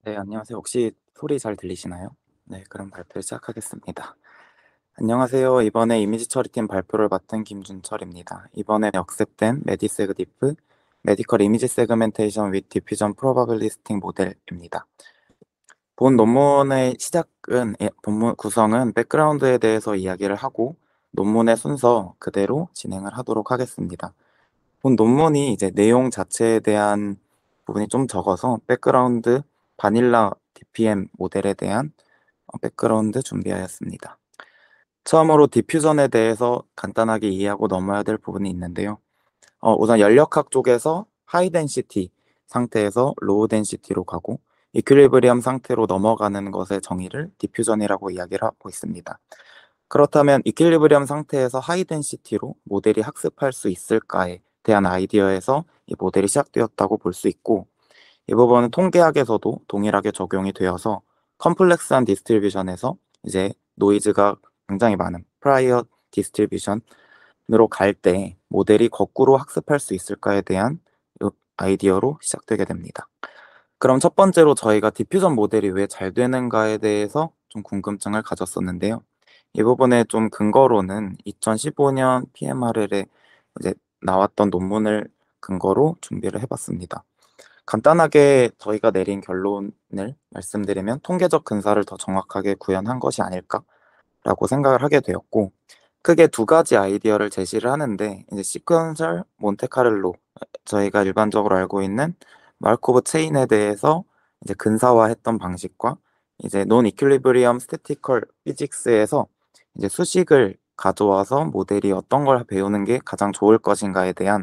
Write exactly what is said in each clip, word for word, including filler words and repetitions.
네, 안녕하세요. 혹시 소리 잘 들리시나요? 네, 그럼 발표 시작하겠습니다. 안녕하세요. 이번에 이미지 처리팀 발표를 맡은 김준철입니다. 이번에 억셉된 메디세그 디프 메디컬 이미지 세그멘테이션 윗 디퓨전 프로바빌리스팅 모델입니다. 본 논문의 시작은 예, 본문 구성은 백그라운드에 대해서 이야기를 하고 논문의 순서 그대로 진행을 하도록 하겠습니다. 본 논문이 이제 내용 자체에 대한 부분이 좀 적어서 백그라운드 바닐라 디피엠 모델에 대한 어, 백그라운드 준비하였습니다. 처음으로 디퓨전에 대해서 간단하게 이해하고 넘어야 될 부분이 있는데요. 어, 우선 연력학 쪽에서 하이 덴시티 상태에서 로우 덴시티로 가고 이퀄리브리엄 상태로 넘어가는 것의 정의를 디퓨전이라고 이야기를 하고 있습니다. 그렇다면 이퀄리브리엄 상태에서 하이 덴시티로 모델이 학습할 수 있을까에 대한 아이디어에서 이 모델이 시작되었다고 볼 수 있고, 이 부분은 통계학에서도 동일하게 적용이 되어서 컴플렉스한 디스트리뷰션에서 이제 노이즈가 굉장히 많은 프라이어 디스트리뷰션으로 갈 때 모델이 거꾸로 학습할 수 있을까에 대한 아이디어로 시작되게 됩니다. 그럼 첫 번째로 저희가 디퓨전 모델이 왜 잘 되는가에 대해서 좀 궁금증을 가졌었는데요. 이 부분에 좀 근거로는 이천십오 년 피엠알엘에 이제 나왔던 논문을 근거로 준비를 해봤습니다. 간단하게 저희가 내린 결론을 말씀드리면 통계적 근사를 더 정확하게 구현한 것이 아닐까라고 생각을 하게 되었고, 크게 두 가지 아이디어를 제시를 하는데, 이제 시퀀셜 몬테카를로, 저희가 일반적으로 알고 있는 마르코브 체인에 대해서 이제 근사화했던 방식과 이제 논 이퀄리브리엄 스태티컬 피직스에서 이제 수식을 가져와서 모델이 어떤 걸 배우는 게 가장 좋을 것인가에 대한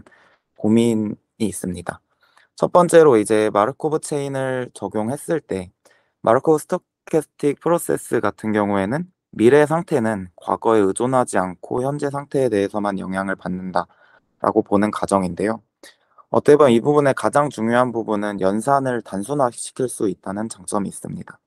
고민이 있습니다. 첫 번째로 이제 마르코브 체인을 적용했을 때 마르코브 스토캐스틱 프로세스 같은 경우에는 미래 상태는 과거에 의존하지 않고 현재 상태에 대해서만 영향을 받는다라고 보는 가정인데요. 어떻게 보면 이 부분의 가장 중요한 부분은 연산을 단순화시킬 수 있다는 장점이 있습니다.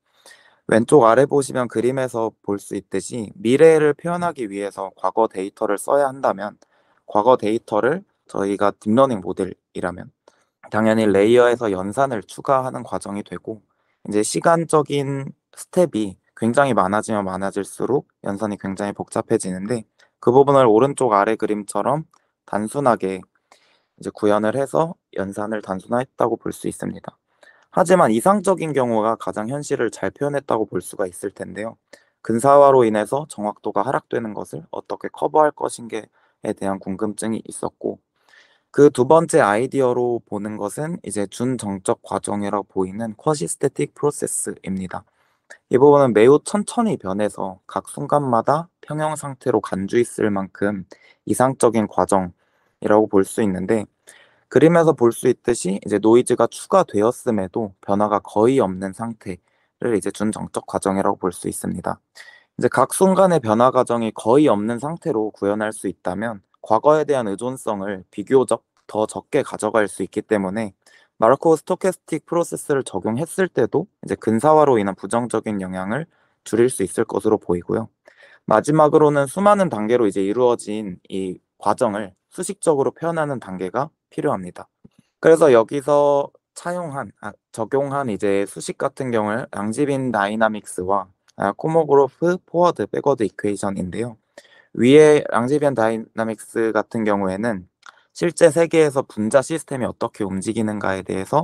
왼쪽 아래 보시면 그림에서 볼 수 있듯이 미래를 표현하기 위해서 과거 데이터를 써야 한다면 과거 데이터를 저희가 딥러닝 모델이라면 당연히 레이어에서 연산을 추가하는 과정이 되고 이제 시간적인 스텝이 굉장히 많아지면 많아질수록 연산이 굉장히 복잡해지는데 그 부분을 오른쪽 아래 그림처럼 단순하게 이제 구현을 해서 연산을 단순화했다고 볼 수 있습니다. 하지만 이상적인 경우가 가장 현실을 잘 표현했다고 볼 수가 있을 텐데요. 근사화로 인해서 정확도가 하락되는 것을 어떻게 커버할 것인가에 대한 궁금증이 있었고, 그 두 번째 아이디어로 보는 것은 이제 준정적 과정이라고 보이는 쿼시스태틱 프로세스입니다. 이 부분은 매우 천천히 변해서 각 순간마다 평형 상태로 간주 있을 만큼 이상적인 과정이라고 볼 수 있는데, 그림에서 볼 수 있듯이 이제 노이즈가 추가되었음에도 변화가 거의 없는 상태를 이제 준정적 과정이라고 볼 수 있습니다. 이제 각 순간의 변화 과정이 거의 없는 상태로 구현할 수 있다면 과거에 대한 의존성을 비교적 더 적게 가져갈 수 있기 때문에 마르코브 스토캐스틱 프로세스를 적용했을 때도 이제 근사화로 인한 부정적인 영향을 줄일 수 있을 것으로 보이고요. 마지막으로는 수많은 단계로 이제 이루어진 이 과정을 수식적으로 표현하는 단계가 필요합니다. 그래서 여기서 차용한, 아, 적용한 이제 수식 같은 경우는 랑지빈 다이나믹스와 아, 코모그로프 포워드 백워드 이퀘이션인데요. 위에 랑지빈 다이나믹스 같은 경우에는 실제 세계에서 분자 시스템이 어떻게 움직이는가에 대해서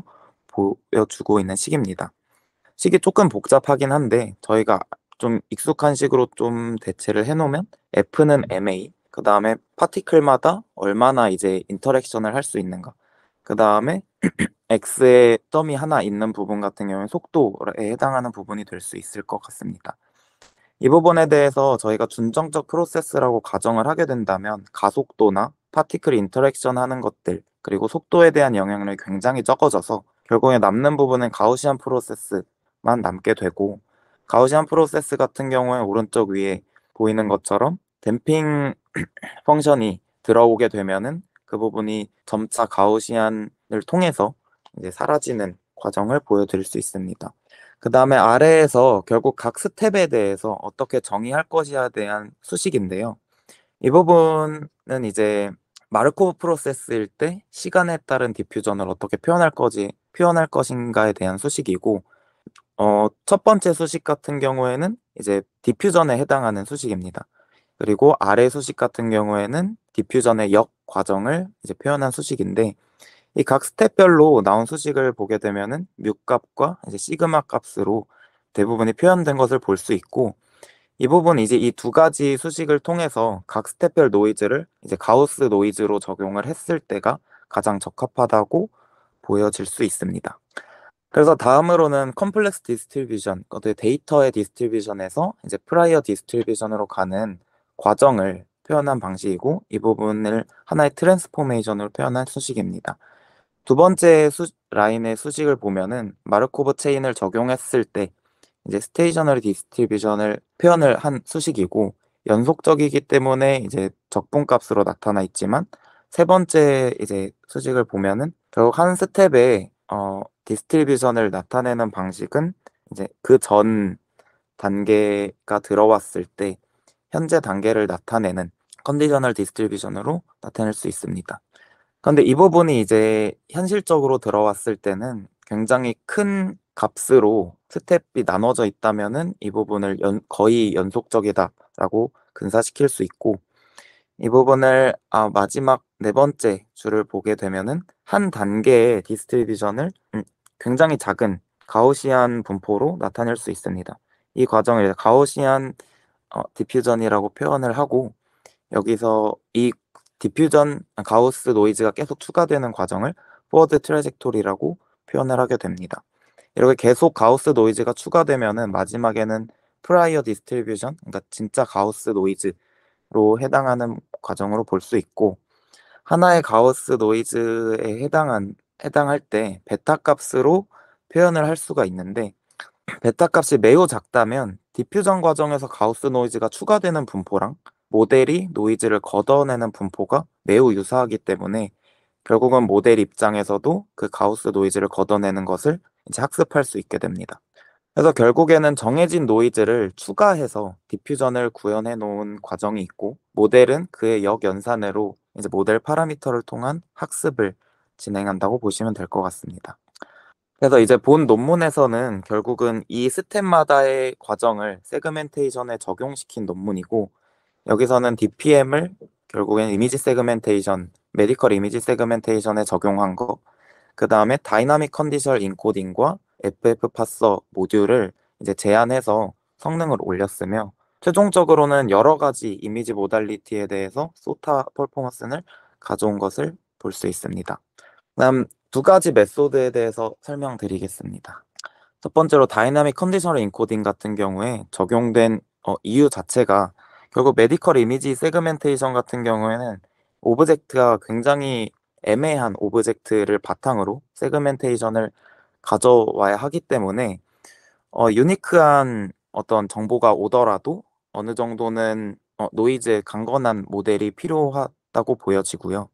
보여주고 있는 식입니다. 식이 조금 복잡하긴 한데 저희가 좀 익숙한 식으로 좀 대체를 해놓으면 F는 엠에이, 그 다음에 파티클마다 얼마나 이제 인터랙션을 할 수 있는가, 그 다음에 X에 점이 하나 있는 부분 같은 경우는 속도에 해당하는 부분이 될 수 있을 것 같습니다. 이 부분에 대해서 저희가 준정적 프로세스라고 가정을 하게 된다면 가속도나 파티클 인터랙션 하는 것들 그리고 속도에 대한 영향력이 굉장히 적어져서 결국에 남는 부분은 가우시안 프로세스만 남게 되고, 가우시안 프로세스 같은 경우에 오른쪽 위에 보이는 것처럼 댐핑 펑션이 들어오게 되면은 그 부분이 점차 가우시안을 통해서 이제 사라지는 과정을 보여드릴 수 있습니다. 그 다음에 아래에서 결국 각 스텝에 대해서 어떻게 정의할 것이에 대한 수식인데요. 이 부분은 이제 마르코브 프로세스일 때 시간에 따른 디퓨전을 어떻게 표현할 거지, 표현할 것인가에 대한 수식이고, 어, 첫 번째 수식 같은 경우에는 이제 디퓨전에 해당하는 수식입니다. 그리고 아래 수식 같은 경우에는 디퓨전의 역 과정을 이제 표현한 수식인데, 이 각 스텝별로 나온 수식을 보게 되면은 뮤 값과 이제 시그마 값으로 대부분이 표현된 것을 볼 수 있고, 이 부분 이제 이 두 가지 수식을 통해서 각 스텝별 노이즈를 이제 가우스 노이즈로 적용을 했을 때가 가장 적합하다고 보여질 수 있습니다. 그래서 다음으로는 컴플렉스 디스트리뷰션, 어떤 데이터의 디스트리뷰션에서 이제 프라이어 디스트리뷰션으로 가는 과정을 표현한 방식이고, 이 부분을 하나의 트랜스포메이션으로 표현한 수식입니다. 두 번째 수, 라인의 수식을 보면은 마르코브 체인을 적용했을 때 이제 스테이셔너리 디스트리뷰션을 표현을 한 수식이고, 연속적이기 때문에 이제 적분값으로 나타나 있지만, 세 번째 이제 수식을 보면은 결국 한 스텝에 어 디스트리뷰션을 나타내는 방식은 이제 그 전 단계가 들어왔을 때 현재 단계를 나타내는 컨디셔널 디스트리뷰션으로 나타낼 수 있습니다. 그런데 이 부분이 이제 현실적으로 들어왔을 때는 굉장히 큰 값으로 스텝이 나눠져 있다면은 이 부분을 연, 거의 연속적이다라고 근사시킬 수 있고, 이 부분을 아, 마지막 네 번째 줄을 보게 되면은 한 단계의 디스트리뷰션을 음, 굉장히 작은 가우시안 분포로 나타낼 수 있습니다. 이 과정을 이제 가우시안 어, 디퓨전이라고 표현을 하고, 여기서 이 디퓨전 가우스 노이즈가 계속 추가되는 과정을 포워드 트래젝토리라고 표현을 하게 됩니다. 이렇게 계속 가우스 노이즈가 추가되면은 마지막에는 프라이어 디스트리뷰션, 그러니까 진짜 가우스 노이즈로 해당하는 과정으로 볼 수 있고, 하나의 가우스 노이즈에 해당한 해당할 때 베타 값으로 표현을 할 수가 있는데, 베타 값이 매우 작다면 디퓨전 과정에서 가우스 노이즈가 추가되는 분포랑 모델이 노이즈를 걷어내는 분포가 매우 유사하기 때문에 결국은 모델 입장에서도 그 가우스 노이즈를 걷어내는 것을 이제 학습할 수 있게 됩니다. 그래서 결국에는 정해진 노이즈를 추가해서 디퓨전을 구현해 놓은 과정이 있고, 모델은 그의 역연산으로 이제 모델 파라미터를 통한 학습을 진행한다고 보시면 될 것 같습니다. 그래서 이제 본 논문에서는 결국은 이 스텝마다의 과정을 세그멘테이션에 적용시킨 논문이고, 여기서는 디피엠을 결국엔 이미지 세그멘테이션, 메디컬 이미지 세그멘테이션에 적용한 거, 그 다음에 다이나믹 컨디셔널 인코딩과 에프에프 파서 모듈을 이제 제안해서 성능을 올렸으며, 최종적으로는 여러 가지 이미지 모달리티에 대해서 소타 퍼포먼스를 가져온 것을 볼 수 있습니다. 다음 두 가지 메소드에 대해서 설명드리겠습니다. 첫 번째로 다이나믹 컨디셔널 인코딩 같은 경우에 적용된 어, 이유 자체가 결국 메디컬 이미지 세그멘테이션 같은 경우에는 오브젝트가 굉장히 애매한 오브젝트를 바탕으로 세그멘테이션을 가져와야 하기 때문에 어, 유니크한 어떤 정보가 오더라도 어느 정도는 어, 노이즈의 강건한 모델이 필요하다고 보여지고요.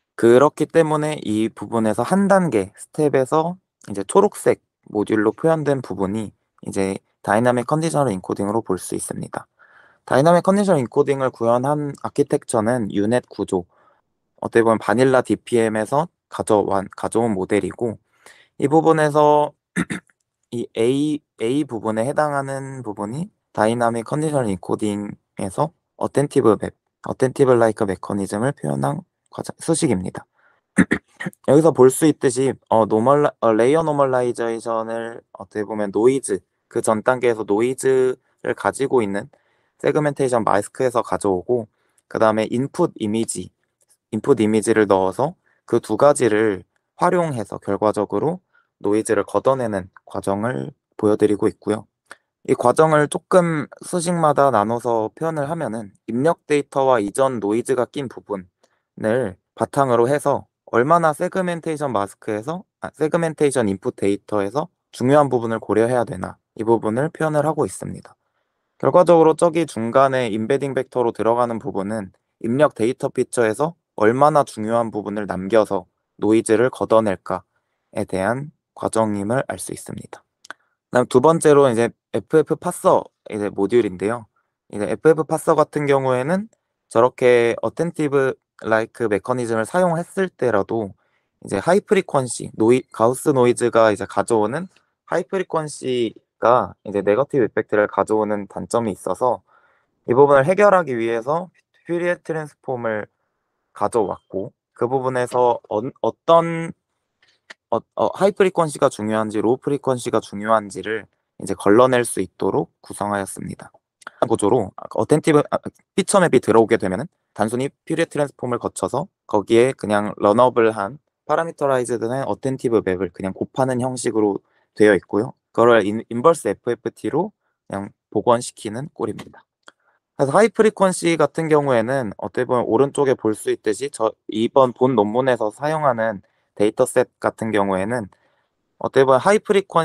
그렇기 때문에 이 부분에서 한 단계 스텝에서 이제 초록색 모듈로 표현된 부분이 이제 다이나믹 컨디셔널 인코딩으로 볼 수 있습니다. 다이나믹 컨디셔널 인코딩을 구현한 아키텍처는 유넷 구조, 어떻게 보면 바닐라 디피엠에서 가져온, 가져온 모델이고, 이 부분에서 이 A, A 부분에 해당하는 부분이 다이나믹 컨디셔널 인코딩에서 어텐티브 맵, 어텐티브 라이크 메커니즘을 표현한 과정, 수식입니다. 여기서 볼 수 있듯이 어, 노멀 어, 레이어 노멀라이제이션을 어떻게 보면 노이즈, 그 전 단계에서 노이즈를 가지고 있는 세그멘테이션 마스크에서 가져오고, 그 다음에 인풋 이미지 인풋 이미지를 넣어서 그 두 가지를 활용해서 결과적으로 노이즈를 걷어내는 과정을 보여드리고 있고요. 이 과정을 조금 수식마다 나눠서 표현을 하면은 입력 데이터와 이전 노이즈가 낀 부분을 바탕으로 해서 얼마나 세그멘테이션 마스크에서 아, 세그멘테이션 인풋 데이터에서 중요한 부분을 고려해야 되나, 이 부분을 표현을 하고 있습니다. 결과적으로 저기 중간에 임베딩 벡터로 들어가는 부분은 입력 데이터 피처에서 얼마나 중요한 부분을 남겨서 노이즈를 걷어낼까에 대한 과정임을 알 수 있습니다. 그다음 두 번째로 이제 에프에프 파서 이제 모듈인데요. 이제 에프에프 파서 같은 경우에는 저렇게 어텐티브 라이크 메커니즘을 사용했을 때라도 이제 하이 프리퀀시 노이 가우스 노이즈가 이제 가져오는 하이 프리퀀시가 이제 네거티브 이펙트를 가져오는 단점이 있어서 이 부분을 해결하기 위해서 퓨리에 트랜스폼을 가져왔고, 그 부분에서 어, 어떤 어, 어, 하이 프리퀀시가 중요한지 로우 프리퀀시가 중요한지를 이제 걸러낼 수 있도록 구성하였습니다. 구조로 어텐티브 아, 피처 맵이 들어오게 되면은 단순히 퓨리에 트랜스폼을 거쳐서 거기에 그냥 런어블한 파라미터라이즈드된 어텐티브 맵을 그냥 곱하는 형식으로 되어 있고요. 그걸 인, 인버스 에프에프티로 그냥 복원시키는 꼴입니다. 그래서 하이 프리퀀시 같은 경우에는 어떻게 보면 오른쪽에 볼 수 있듯이 저 이번 본 논문에서 사용하는 데이터셋 같은 경우에는 어떻게 보면 하이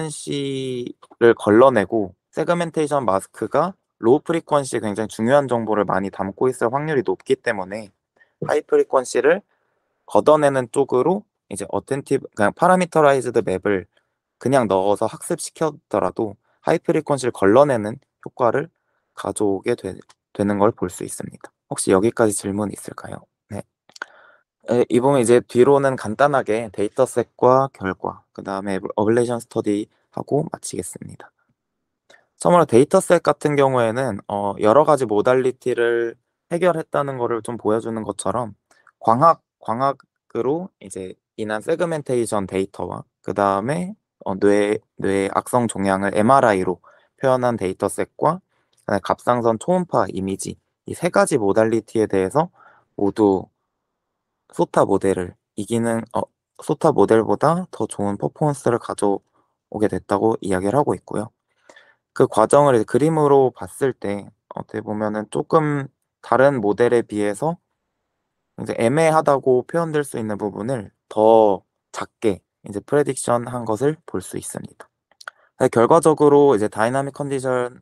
프리퀀시를 걸러내고 세그멘테이션 마스크가 로우 프리퀀시에 굉장히 중요한 정보를 많이 담고 있을 확률이 높기 때문에 하이 프리퀀시를 걷어내는 쪽으로 이제 어텐티브 그냥 파라미터라이즈드 맵을 그냥 넣어서 학습시켰더라도 하이 프리퀀시를 걸러내는 효과를 가져오게 되, 되는 걸 볼 수 있습니다. 혹시 여기까지 질문 있을까요? 네. 에, 이 부분 이제 뒤로는 간단하게 데이터셋과 결과, 그 다음에 어블레이션 스터디 하고 마치겠습니다. 처음으로 데이터셋 같은 경우에는 어, 여러 가지 모달리티를 해결했다는 것을 좀 보여주는 것처럼 광학, 광학으로 이제 인한 세그멘테이션 데이터와 그 다음에 어, 뇌, 뇌의 악성 종양을 엠알아이로 표현한 데이터셋과 그다음에 갑상선 초음파 이미지 이 세 가지 모달리티에 대해서 모두 소타 모델을 이기는 어, 소타 모델보다 더 좋은 퍼포먼스를 가져오게 됐다고 이야기를 하고 있고요. 그 과정을 이제 그림으로 봤을 때 어떻게 보면은 조금 다른 모델에 비해서 이제 애매하다고 표현될 수 있는 부분을 더 작게 이제 프레딕션 한 것을 볼 수 있습니다. 결과적으로 이제 다이나믹 컨디션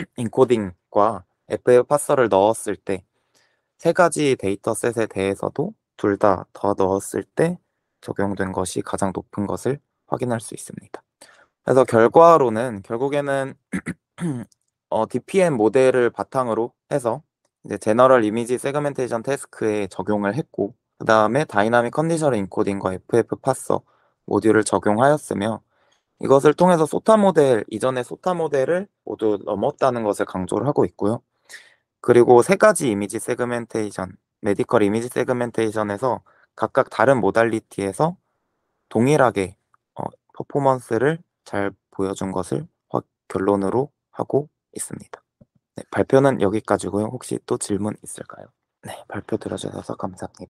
인코딩과 에프에프 파서를 넣었을 때 세 가지 데이터셋에 대해서도 둘 다 더 넣었을 때 적용된 것이 가장 높은 것을 확인할 수 있습니다. 그래서 결과로는 결국에는 어, 디피엠 모델을 바탕으로 해서 이제 제너럴 이미지 세그멘테이션 태스크에 적용을 했고, 그 다음에 다이나믹 컨디셔널 인코딩과 에프에프 파서 모듈을 적용하였으며, 이것을 통해서 소타 모델, 이전의 소타 모델을 모두 넘었다는 것을 강조를 하고 있고요. 그리고 세 가지 이미지 세그멘테이션, 메디컬 이미지 세그멘테이션에서 각각 다른 모달리티에서 동일하게 어, 퍼포먼스를 잘 보여준 것을 확 결론으로 하고 있습니다. 네, 발표는 여기까지고요. 혹시 또 질문 있을까요? 네, 발표 들어주셔서 감사합니다.